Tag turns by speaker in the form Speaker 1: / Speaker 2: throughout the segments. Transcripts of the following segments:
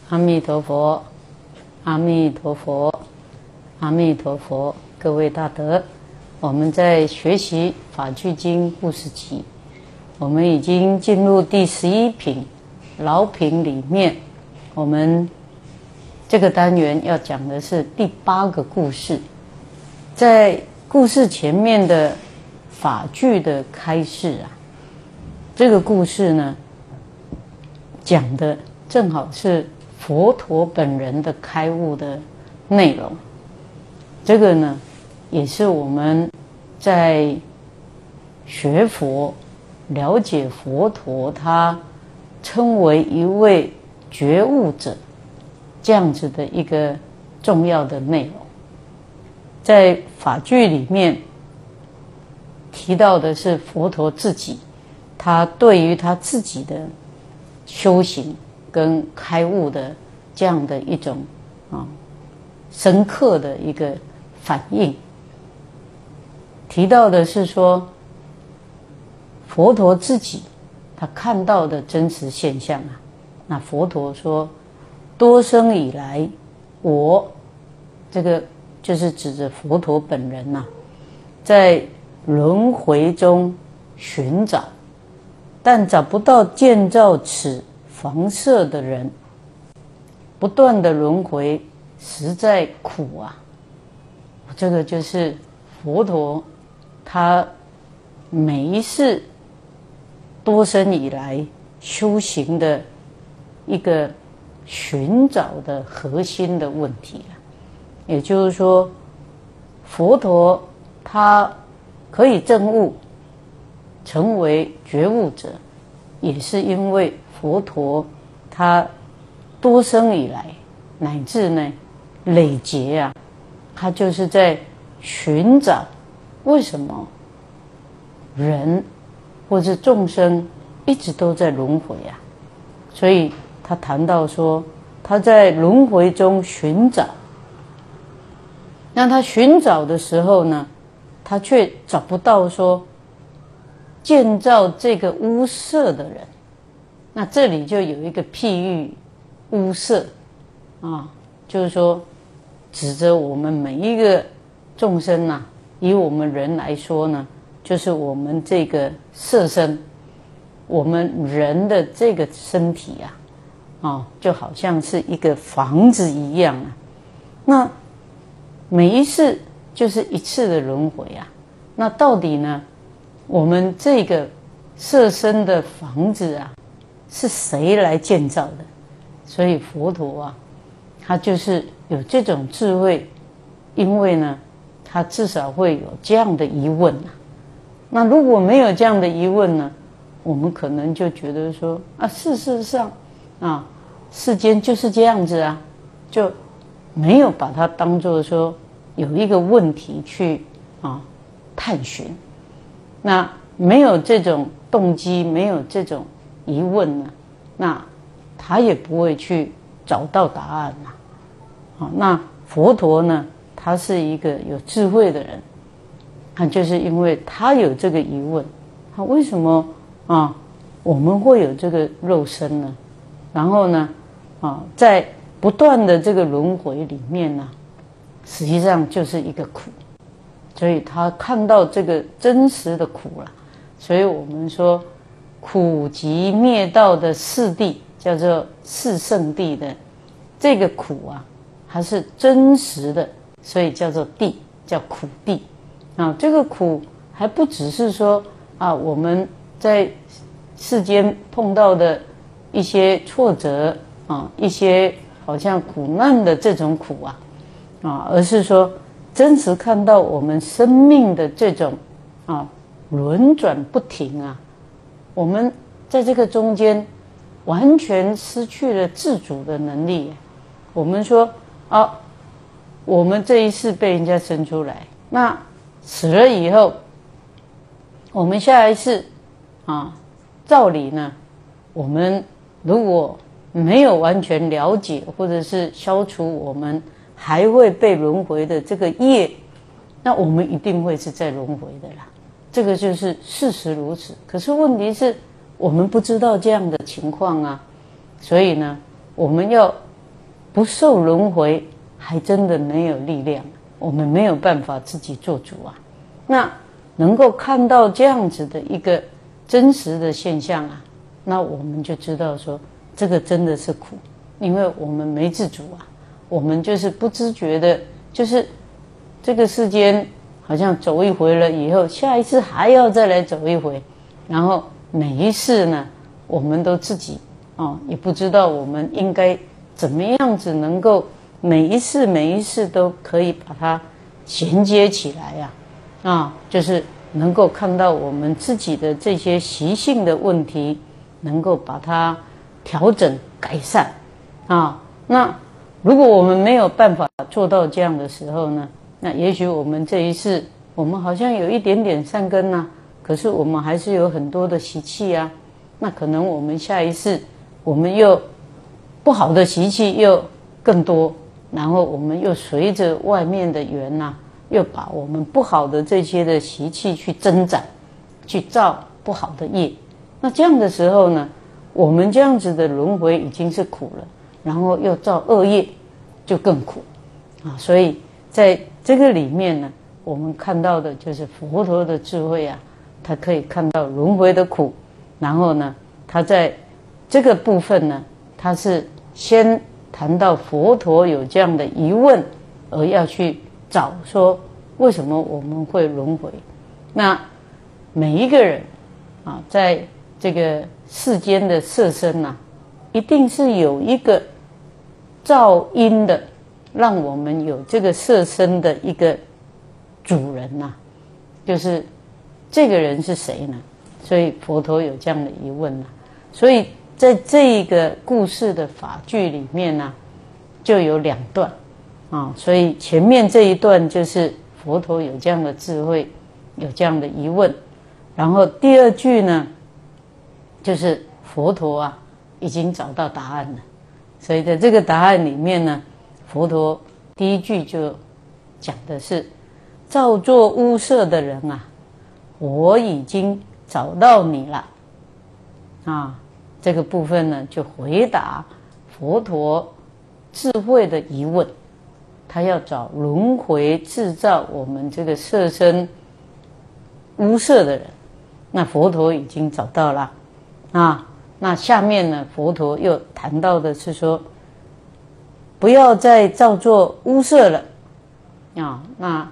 Speaker 1: 阿弥陀佛，阿弥陀佛，阿弥陀佛！各位大德，我们在学习《法句经故事集》，我们已经进入第11品老品里面，我们这个单元要讲的是第8个故事。在故事前面的法句的开示啊，这个故事呢，讲的正好是佛陀本人的开悟的内容。这个呢，也是我们在学佛、了解佛陀，他称为一位觉悟者，这样子的一个重要的内容。在法句里面提到的是佛陀自己，他对于他自己的修行跟开悟的这样的一种深刻的一个反应。提到的是说，佛陀自己他看到的真实现象啊。那佛陀说，多生以来，我这个就是指着佛陀本人啊，在轮回中寻找，但找不到建造此房舍的人，不断的轮回，实在苦啊！这个就是佛陀他每一世多生以来修行的一个寻找的核心的问题了。也就是说，佛陀他可以证悟，成为觉悟者，也是因为佛陀他多生以来，乃至呢累劫啊，他就是在寻找为什么人或是众生一直都在轮回啊。所以他谈到说，他在轮回中寻找，那他寻找的时候呢，他却找不到说建造这个屋舍的人。那这里就有一个譬喻屋舍啊，就是说指着我们每一个众生啊，以我们人来说呢，就是我们这个色身，我们人的这个身体啊，就好像是一个房子一样啊。那每一世就是一次的轮回啊。那到底呢，我们这个色身的房子啊，是谁来建造的？所以佛陀啊，他就是有这种智慧，因为呢，他至少会有这样的疑问啊。那如果没有这样的疑问呢，我们可能就觉得说啊，事实上啊，世间就是这样子啊，就没有把它当作说有一个问题去探寻。那没有这种动机，没有这种疑问呢，那他也不会去找到答案啊。那佛陀呢，他是一个有智慧的人，他就是因为他有这个疑问，他为什么我们会有这个肉身呢？然后呢在不断的这个轮回里面呢，实际上就是一个苦。所以他看到这个真实的苦了。所以我们说苦集灭道的四谛，叫做四圣谛的这个苦啊，它是真实的，所以叫做谛，叫苦谛啊。这个苦还不只是说我们在世间碰到的一些挫折一些好像苦难的这种苦而是说真实看到我们生命的这种轮转不停我们在这个中间完全失去了自主的能力。我们说我们这一世被人家生出来，那死了以后，我们下一世照理呢，我们如果没有完全了解，或者是消除我们还会被轮回的这个业，那我们一定会是在轮回的啦。这个就是事实如此。可是问题是我们不知道这样的情况所以呢，我们要不受轮回，还真的没有力量，我们没有办法自己做主啊。那能够看到这样子的一个真实的现象啊，那我们就知道说，这个真的是苦，因为我们没自主啊，我们就是不自觉的，就是这个世间好像走一回了以后，下一次还要再来走一回，然后每一世呢，我们都自己也不知道我们应该怎么样子能够每一世都可以把它衔接起来呀，就是能够看到我们自己的这些习性的问题，能够把它调整改善啊。那如果我们没有办法做到这样的时候呢，那也许我们这一世我们好像有一点点善根啊，可是我们还是有很多的习气啊，那可能我们下一世我们又不好的习气又更多，然后我们又随着外面的缘又把我们不好的这些的习气去增长，去造不好的业。那这样的时候呢，我们这样子的轮回已经是苦了，然后又造恶业，就更苦啊。所以在这个里面呢，我们看到的就是佛陀的智慧啊，他可以看到轮回的苦，然后呢，他在这个部分呢，他是先谈到佛陀有这样的疑问，而要去找说为什么我们会轮回。那每一个人在这个世间的色身一定是有一个造因的，让我们有这个色身的一个主人就是这个人是谁呢？所以佛陀有这样的疑问所以在这个故事的法句里面就有2段所以前面这一段就是佛陀有这样的智慧，有这样的疑问，然后第2句呢，就是佛陀已经找到答案了。所以在这个答案里面呢，佛陀第1句就讲的是造作污色的人我已经找到你了这个部分呢就回答佛陀智慧的疑问，他要找轮回制造我们这个色身污色的人，那佛陀已经找到了那下面呢，佛陀又谈到的是说，不要再造作污色了那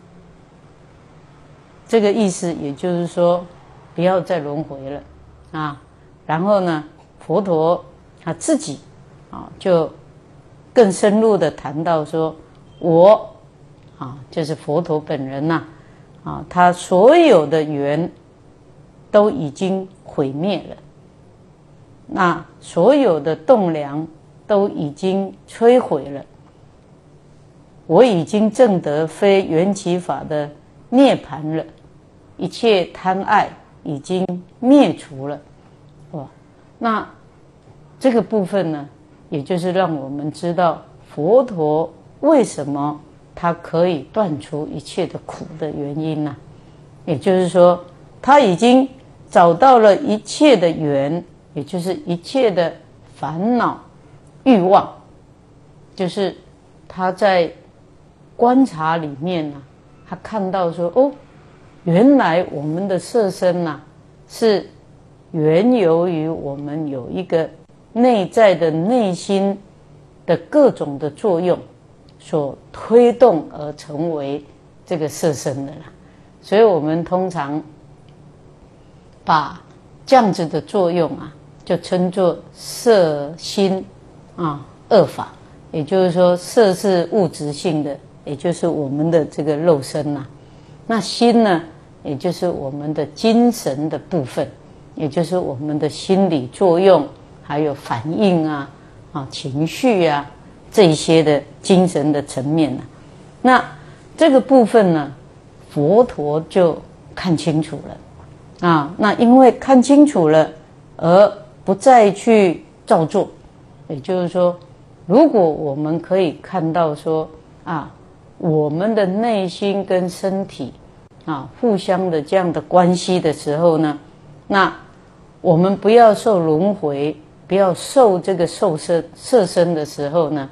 Speaker 1: 这个意思也就是说，不要再轮回了然后呢，佛陀他自己就更深入的谈到说，我就是佛陀本人他所有的缘都已经毁灭了，那所有的栋梁都已经摧毁了，我已经证得非缘起法的涅槃了，一切贪爱已经灭除了那这个部分呢，也就是让我们知道佛陀为什么他可以断除一切的苦的原因也就是说，他已经找到了一切的缘，也就是一切的烦恼欲望，就是他在观察里面他看到说原来我们的色身是缘由于我们有一个内在的内心的各种的作用所推动而成为这个色身的所以我们通常把这样子的作用就称作色心二法，也就是说色是物质性的，也就是我们的这个肉身那心呢，也就是我们的精神的部分，也就是我们的心理作用，还有反应情绪这一些的精神的层面那这个部分呢，佛陀就看清楚了那因为看清楚了，而不再去造作。也就是说，如果我们可以看到说我们的内心跟身体互相的这样的关系的时候呢，那我们不要受轮回，不要受这个色身的时候呢，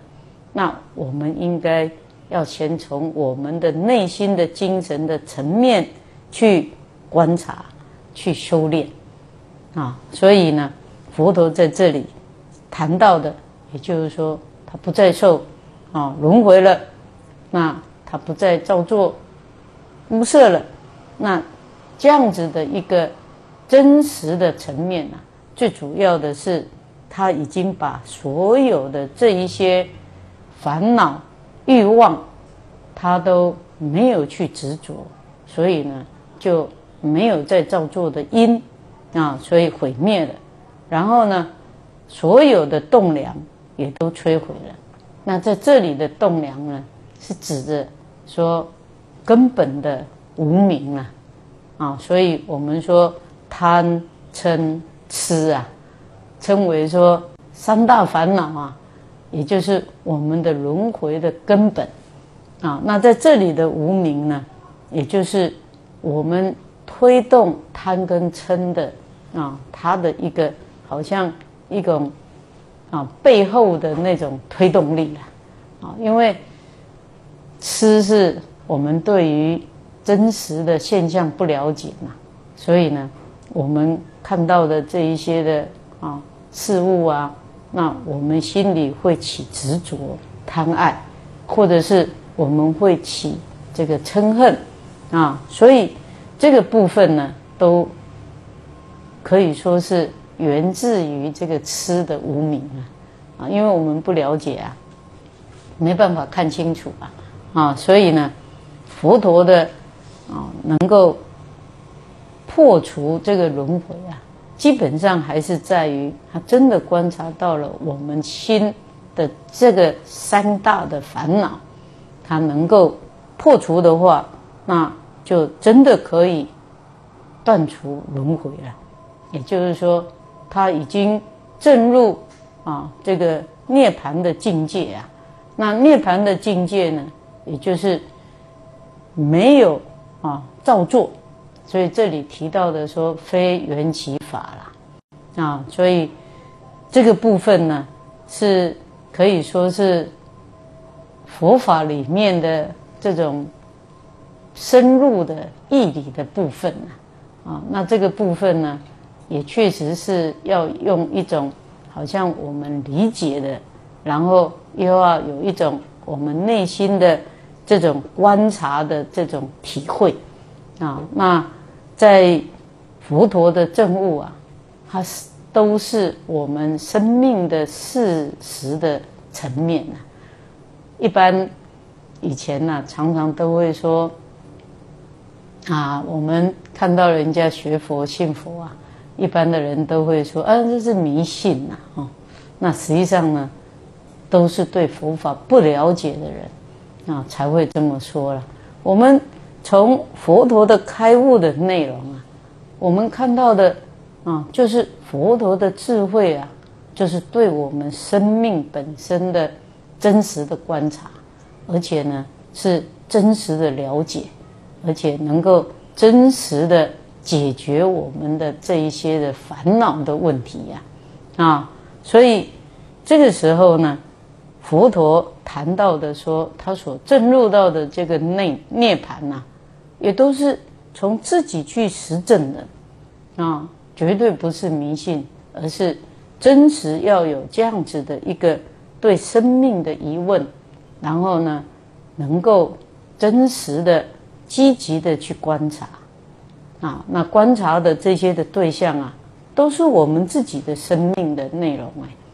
Speaker 1: 那我们应该要先从我们的内心的精神的层面去观察，去修炼啊。所以呢，佛陀在这里谈到的，也就是说，他不再受轮回了，那他不再造作污色了，那这样子的一个真实的层面啊，最主要的是他已经把所有的这一些烦恼欲望他都没有去执着，所以呢就没有再造作的因啊，所以毁灭了。然后呢，所有的栋梁也都摧毁了。那在这里的栋梁呢，是指着说根本的无明啊，所以我们说贪嗔痴啊，称为说三大烦恼啊，也就是我们的轮回的根本啊。那在这里的无明呢，也就是我们推动贪跟嗔的它的一个好像一种背后的那种推动力因为痴是我们对于真实的现象不了解嘛，所以呢，我们看到的这一些的事物啊，那我们心里会起执着、贪爱，或者是我们会起这个嗔恨所以这个部分呢，都可以说是源自于这个痴的无明因为我们不了解没办法看清楚所以呢，佛陀的能够破除这个轮回基本上还是在于他真的观察到了我们心的这个三大的烦恼，他能够破除的话，那就真的可以断除轮回了。也就是说，他已经证入这个涅槃的境界那涅槃的境界呢，也就是没有造作，所以这里提到的说非缘起法啦所以这个部分呢，是可以说是佛法里面的这种深入的义理的部分那这个部分呢，也确实是要用一种好像我们理解的，然后又要有一种我们内心的这种观察的这种体会那在佛陀的证悟它都是我们生命的事实的层面一般以前常常都会说我们看到人家学佛信佛一般的人都会说这是迷信那实际上呢，都是对佛法不了解的人才会这么说了。我们从佛陀的开悟的内容我们看到的就是佛陀的智慧就是对我们生命本身的真实的观察，而且呢是真实的了解，而且能够真实的解决我们的这一些的烦恼的问题所以这个时候呢，佛陀谈到的说他所证入到的这个涅槃也都是从自己去实证的绝对不是迷信，而是真实要有这样子的一个对生命的疑问，然后呢能够真实的积极的去观察那观察的这些的对象都是我们自己的生命的内容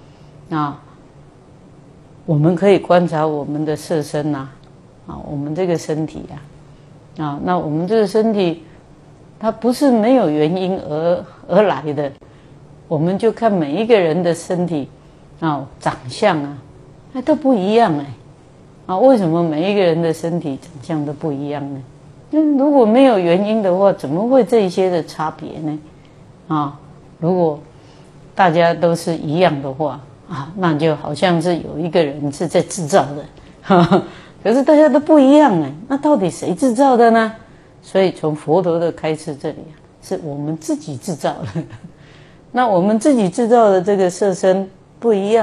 Speaker 1: 我们可以观察我们的色身我们这个身体那我们这个身体它不是没有原因而来的，我们就看每一个人的身体长相都不一样为什么每一个人的身体长相都不一样呢？如果没有原因的话，怎么会这一些的差别呢？如果大家都是一样的话那就好像是有一个人是在制造的可是大家都不一样那到底谁制造的呢？所以从佛陀的开示这里是我们自己制造的那我们自己制造的这个色身不一样，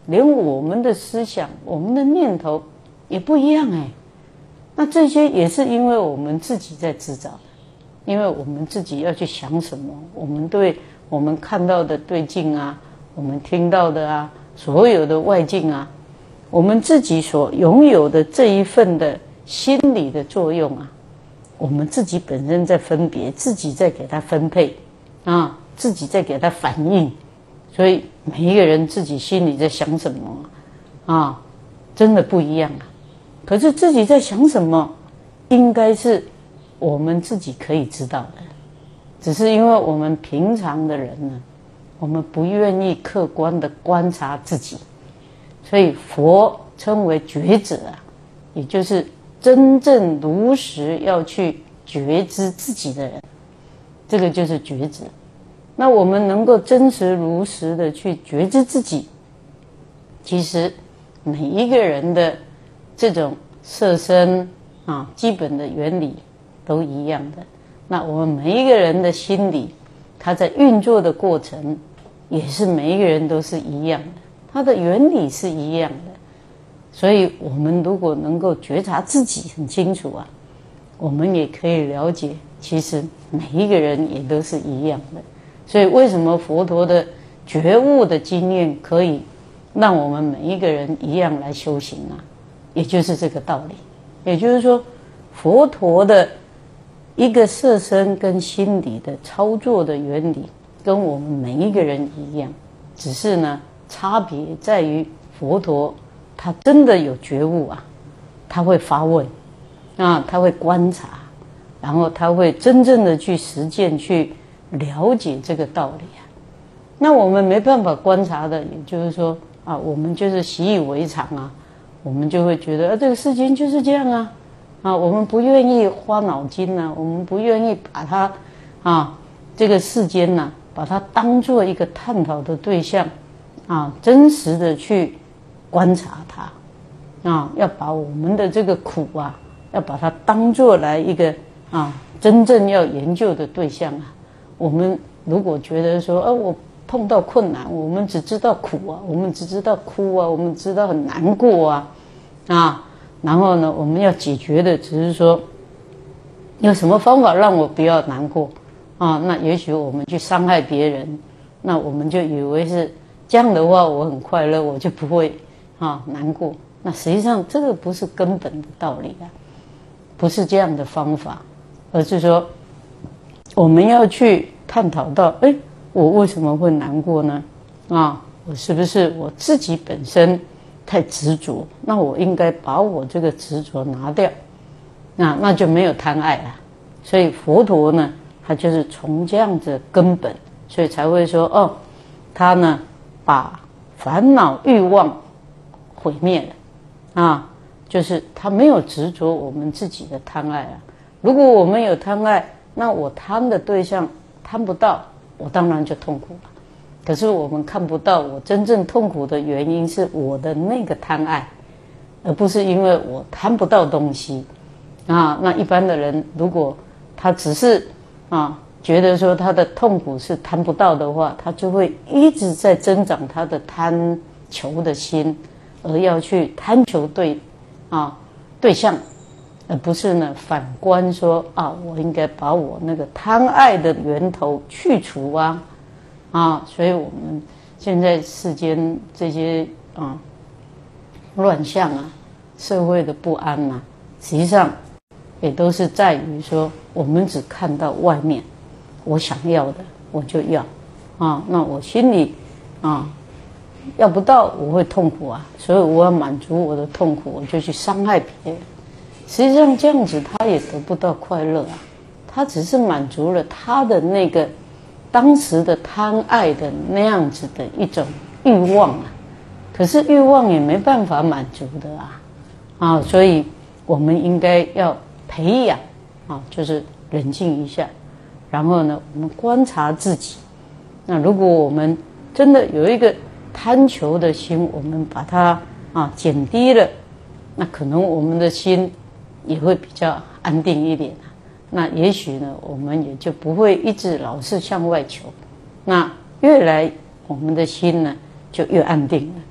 Speaker 1: 连我们的思想、我们的念头也不一样哎。那这些也是因为我们自己在制造的，因为我们自己要去想什么，我们对我们看到的对境啊，我们听到的啊，所有的外境啊，我们自己所拥有的这一份的心理的作用啊，我们自己本身在分别，自己在给它分配啊，自己在给它反应，所以每一个人自己心里在想什么啊，真的不一样啊。可是自己在想什么，应该是我们自己可以知道的，只是因为我们平常的人呢，我们不愿意客观的观察自己，所以佛称为觉者啊，也就是真正如实要去觉知自己的人，这个就是觉者。那我们能够真实如实的去觉知自己，其实每一个人的这种色身啊，基本的原理都一样的。那我们每一个人的心理，它在运作的过程，也是每一个人都是一样的，它的原理是一样的。所以我们如果能够觉察自己很清楚啊，我们也可以了解，其实每一个人也都是一样的。所以为什么佛陀的觉悟的经验可以让我们每一个人一样来修行啊？也就是这个道理。也就是说，佛陀的一个色身跟心理的操作的原理，跟我们每一个人一样，只是呢，差别在于佛陀他真的有觉悟啊，他会发问啊，他会观察，然后他会真正的去实践，去了解这个道理啊。那我们没办法观察的，也就是说啊，我们就是习以为常啊，我们就会觉得这个事情就是这样啊，我们不愿意花脑筋啊，我们不愿意把它这个世间呢，把它当做一个探讨的对象啊，真实的去观察它啊，要把我们的这个苦啊，要把它当做来一个真正要研究的对象啊。我们如果觉得说我碰到困难，我们只知道苦啊，我们只知道哭啊，我们知道很难过啊，然后呢，我们要解决的只是说有什么方法让我不要难过啊？那也许我们去伤害别人，那我们就以为是这样的话，我很快乐，我就不会难过。那实际上这个不是根本的道理啊，不是这样的方法，而是说我们要去探讨到，我为什么会难过呢？我是不是我自己本身太执着？那我应该把我这个执着拿掉，那就没有贪爱了。所以佛陀呢，他就是从这样子根本，所以才会说他呢把烦恼欲望毁灭了就是他没有执着我们自己的贪爱啊。如果我们有贪爱，那我贪的对象贪不到，我当然就痛苦了。可是我们看不到我真正痛苦的原因是我的那个贪爱，而不是因为我贪不到东西那一般的人如果他只是觉得说他的痛苦是贪不到的话，他就会一直在增长他的贪求的心，而要去贪求对象，而不是呢反观说我应该把我那个贪爱的源头去除所以我们现在世间这些乱象社会的不安实际上也都是在于说我们只看到外面，我想要的我就要那我心里要不到我会痛苦所以我要满足我的痛苦，我就去伤害别人。实际上这样子他也得不到快乐他只是满足了他的那个当时的贪爱的那样子的一种欲望可是欲望也没办法满足的所以我们应该要培养就是冷静一下，然后呢我们观察自己。那如果我们真的有一个贪求的心，我们把它减低了，那可能我们的心也会比较安定一点那也许呢我们也就不会一直老是向外求，那越来我们的心呢就越安定了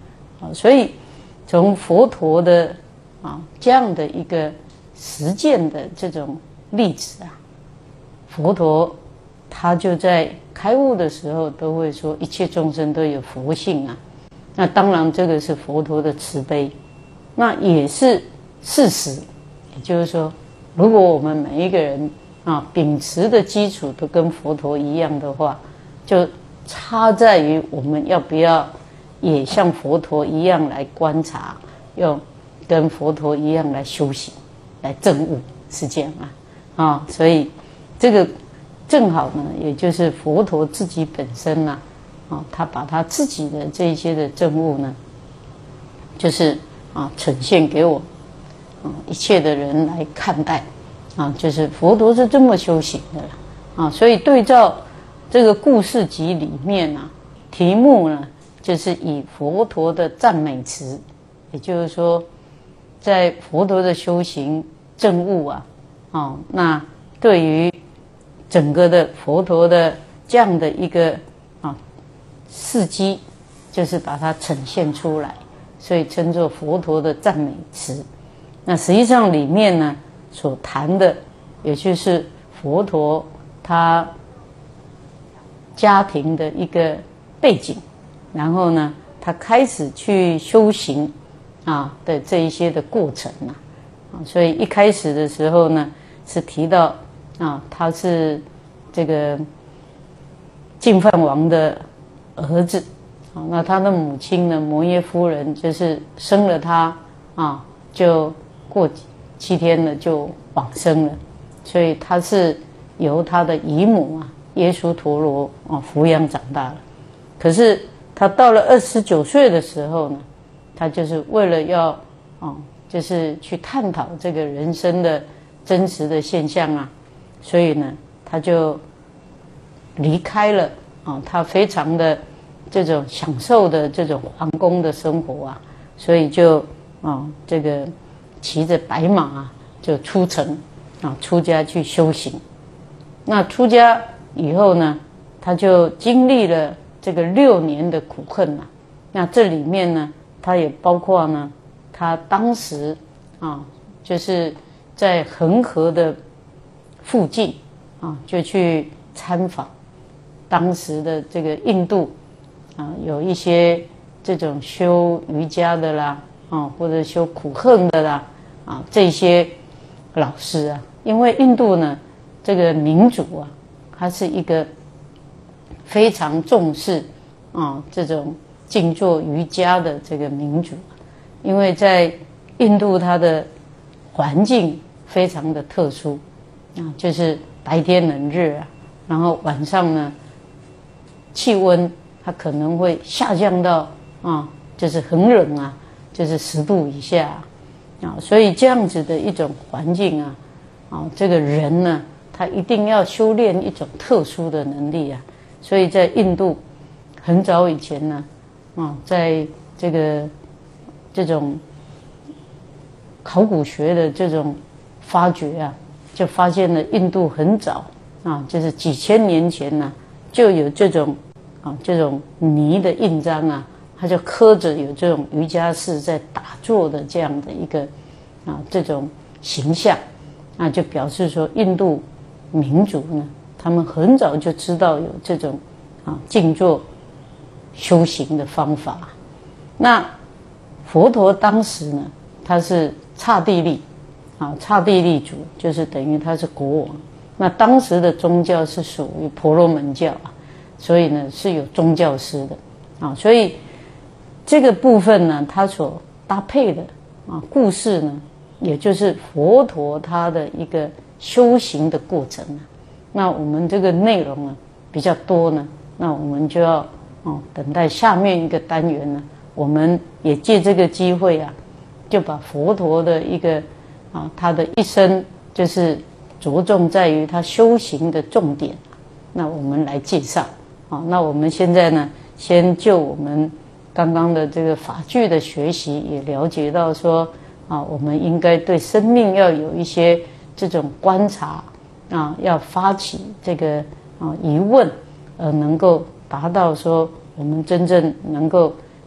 Speaker 1: 所以从佛陀的这样的一个实践的这种例子啊，佛陀他就在开悟的时候都会说一切众生都有佛性啊。那当然这个是佛陀的慈悲，那也是事实。也就是说，如果我们每一个人秉持的基础都跟佛陀一样的话，就差在于我们要不要也像佛陀一样来观察，用跟佛陀一样来修行，来证悟，是这样所以这个正好呢，也就是佛陀自己本身他把他自己的这一些的证悟呢，就是呈现给我一切的人来看待就是佛陀是这么修行的了所以对照这个故事集里面题目呢就是以佛陀的赞美词，也就是说在佛陀的修行证悟那对于整个的佛陀的这样的一个事迹，就是把它呈现出来，所以称作佛陀的赞美词。那实际上里面呢所谈的，也就是佛陀他家庭的一个背景，然后呢他开始去修行的这一些的过程所以一开始的时候呢是提到他是这个净饭王的儿子那他的母亲呢摩耶夫人就是生了他就过7天呢就往生了，所以他是由他的姨母耶输陀罗抚养长大了。可是他到了29岁的时候呢，他就是为了要就是去探讨这个人生的真实的现象所以呢他就离开了他非常的这种享受的这种皇宫的生活所以就这个骑着白马就出城出家去修行。那出家以后呢，他就经历了这个6年的苦恨那这里面呢，他也包括呢，他当时就是在恒河的附近就去参访当时的这个印度有一些这种修瑜伽的啦或者修苦恨的啦这些老师因为印度呢这个民族它是一个非常重视这种静坐瑜伽的这个民族，因为在印度它的环境非常的特殊就是白天很热然后晚上呢气温它可能会下降到就是很冷就是10度以下所以这样子的一种环境这个人呢他一定要修炼一种特殊的能力所以在印度很早以前呢在这种考古学的这种发掘就发现了印度很早就是几千年前呢就有这种泥的印章它就刻着有这种瑜伽士在打坐的这样的一个这种形象就表示说印度民族呢他们很早就知道有这种静坐修行的方法。那佛陀当时呢他是刹帝利刹帝利族，就是等于他是国王。那当时的宗教是属于婆罗门教所以呢是有宗教师的所以这个部分呢他所搭配的故事呢也就是佛陀他的一个修行的过程那我们这个内容呢比较多呢，那我们就要等待下面一个单元呢，我们也借这个机会就把佛陀的一个他的一生就是着重在于他修行的重点，那我们来介绍那我们现在呢先就我们刚刚的这个法句的学习也了解到说我们应该对生命要有一些这种观察要发起这个疑问能够达到说我们真正能够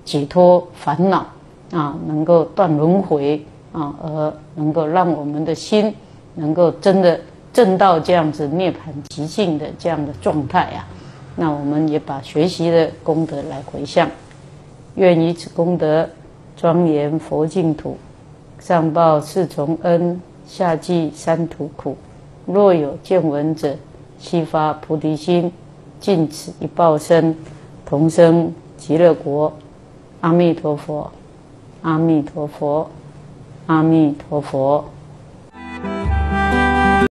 Speaker 1: 解脱烦恼能够断轮回而能够让我们的心能够真的证到这样子涅槃极境的这样的状态那我们也把学习的功德来回向，愿以此功德庄严佛净土，上报四重恩，下济三途苦。若有见闻者，悉发菩提心，尽此一报身，同生极乐国。阿弥陀佛，阿弥陀佛，阿弥陀佛。